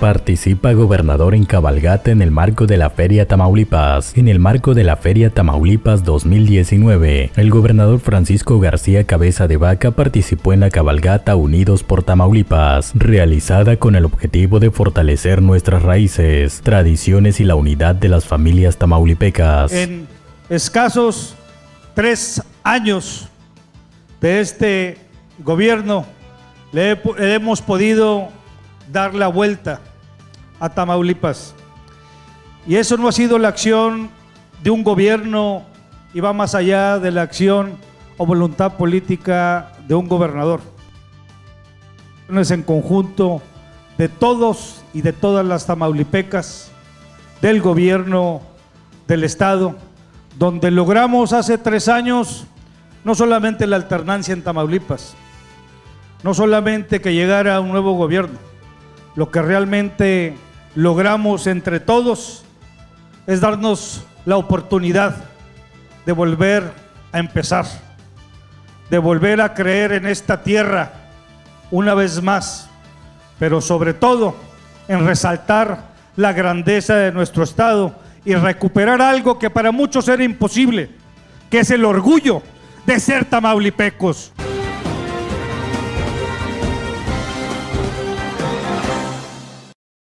Participa gobernador en cabalgata en el marco de la Feria Tamaulipas. En el marco de la Feria Tamaulipas 2019, el gobernador Francisco García Cabeza de Vaca participó en la cabalgata Unidos por Tamaulipas, realizada con el objetivo de fortalecer nuestras raíces, tradiciones y la unidad de las familias tamaulipecas. En escasos 3 años de este gobierno le hemos podido dar la vuelta a Tamaulipas, y eso no ha sido la acción de un gobierno y va más allá de la acción o voluntad política de un gobernador. Es en conjunto de todos y de todas las tamaulipecas, del gobierno del estado, donde logramos hace 3 años no solamente la alternancia en Tamaulipas, no solamente que llegara un nuevo gobierno. Lo que realmente logramos entre todos es darnos la oportunidad de volver a empezar, de volver a creer en esta tierra una vez más, pero sobre todo en resaltar la grandeza de nuestro estado y recuperar algo que para muchos era imposible, que es el orgullo de ser tamaulipecos.